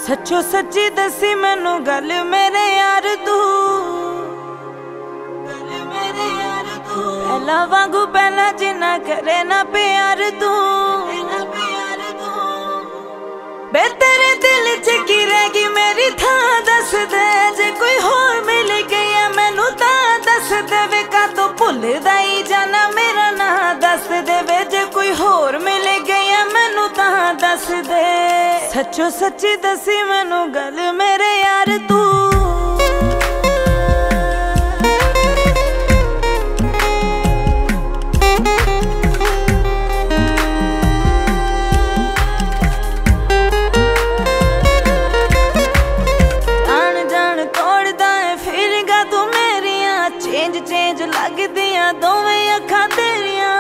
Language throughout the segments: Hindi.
सच्चो सच्ची दसी मैनू गल मेरे यार तू, पहला वांगू पहला जिन्ना करे ना प्यार तू। बे तेरे दिल च की रहेगी मेरी थां दस दे, जे कोई होर मिल गया मैनू तां दस दे वे, का तो भुलदा ही जाना मेरा ना दस दे वे, जे कोई होर मिल गया मैनू तां दस दे। सच्चो सच्ची दसी मैनू गल मेरे यार तू। चेंज लगदियां दोवें अखां तेरियां,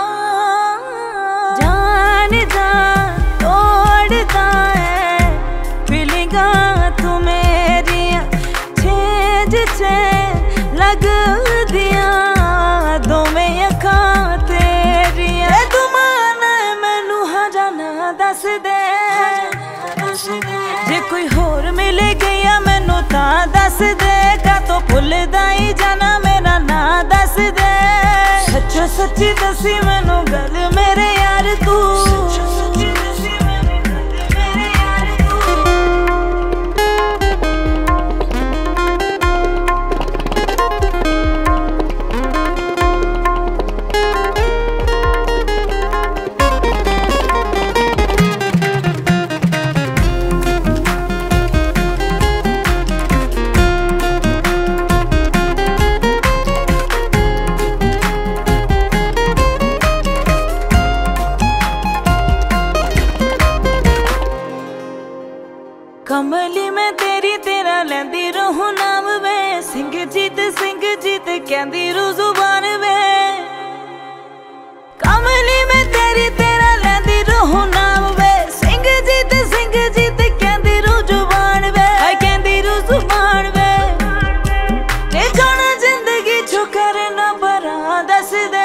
जान जान तोड़दा है फीलिंगां तू मेरियां, चेंज चेंज लगदियां दोवें अखां तेरियां। तू माना मैनू हाँ जाना दस दे, जे कोई होर मिल गया मैनू तां दस दे, का तो भुलदा ही जाना मेरा ना दस दे। सच्चो सच्ची दसी मैनू गल मेरे यार तू। कमली मैं तेरी तेरा लैंदी रहूं नाम वे, सिंह जीत कहंदी रू जुबान वे। कमली मैं तेरी तेरा लैंदी रहूं नाम वे, सिंह जीत कहंदी रू जुबान वे, कहंदी रू जुबान वे। ते जाना जिंदगी चो करना बरा दस दे,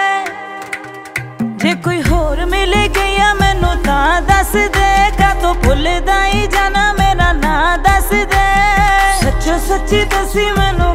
जे कोई होर मिल गया मैनू तां दस दे, का तो भुलदा ही जाना मेरा ना दस दे। सच्चो सच्ची दसी मैनू